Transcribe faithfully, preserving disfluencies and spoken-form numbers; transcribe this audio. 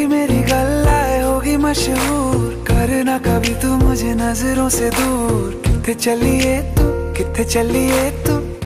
तेरी मेरी गल्लाए होगी मशहूर, करना कभी तू मुझे नजरों से दूर। किथे चलिए तू, किथे चलिए तू,